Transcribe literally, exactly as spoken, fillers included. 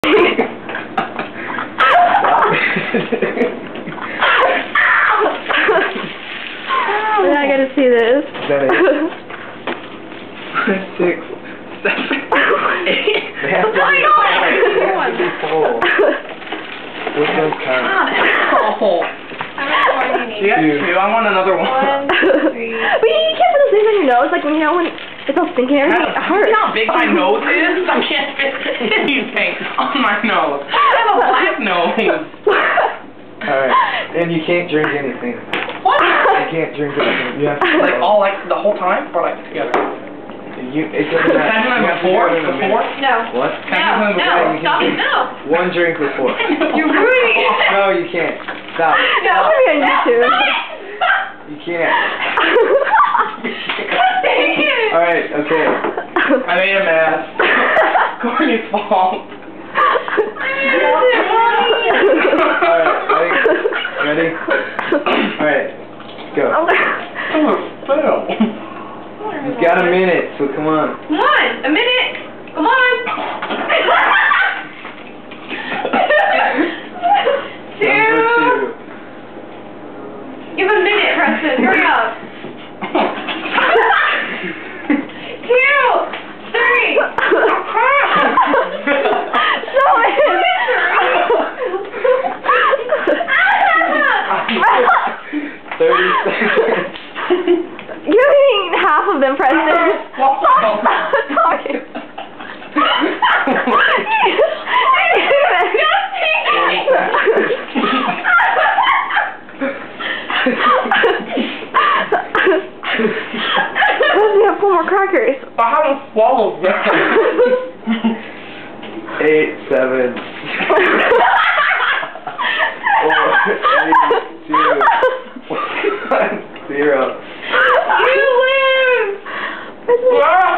Now I gotta see this. Is that it? Six, seven, eight. They have to be full. They have to be full. Which one's count? Oh. You got two. I want another one. One, three. But you can't put those things on your nose, like when you know when it's all stinking and everything. It hurts. You know how big my nose is? I can't fit anything on my nose. I have a black nose. Alright, and you can't drink anything. What? You can't drink anything. You have to like all like the whole time, or like together? You, it doesn't matter. Can I do it before? Before? No. What? Can I do it before? No, stop it, no. One drink before. You're ruining it. No, you can't. Stop. No, I'm gonna be on YouTube. You can't. Dang it. Alright, okay. I made a mess. Courtney's fault. Alright, ready? Ready? Alright, go. Oh, fail. You've got a minute, so come on. Come on, a minute. Come on. two. Number two. Give a minute, Preston. Hurry up. Two. Three. Show it. Thirty seconds. You're eating half of them, Preston. Stop talking. You have four more crackers. I haven't swallowed yet. Eight, seven. Four, three, two, one, zero. You lose.